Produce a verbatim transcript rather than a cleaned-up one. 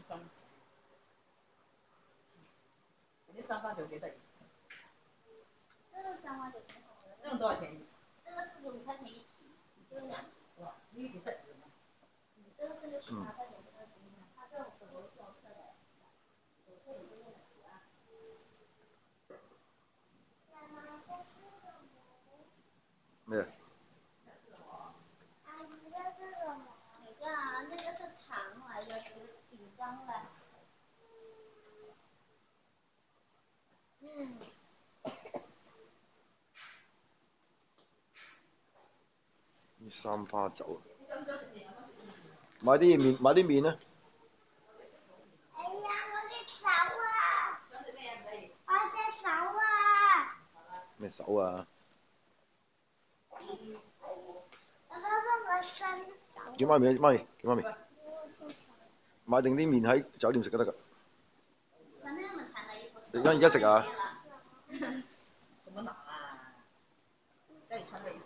三，你三八九给的。 这个三花九， 这种多少钱一？ 这个四十五块钱一提，就两提。 哇，你给的。 嗯，这个是六十八块钱这个中间，它这种是有有色的，有色有对应的图案。 没有。 阿姨，这是什么？哪个啊？那个是糖来的，饼干来。嗯。 啲三花酒，買啲麵，買啲麵啊！ 哎呀，我嘅手啊！我隻手啊！ 咩手啊？ 爸爸幫我伸手。 叫媽咪，媽咪，叫媽咪，買定啲麵喺酒店食就得㗎。 穿那麼長的衣服。 你而家而家食啊？ 怎麼拿啊？叫你穿的衣服。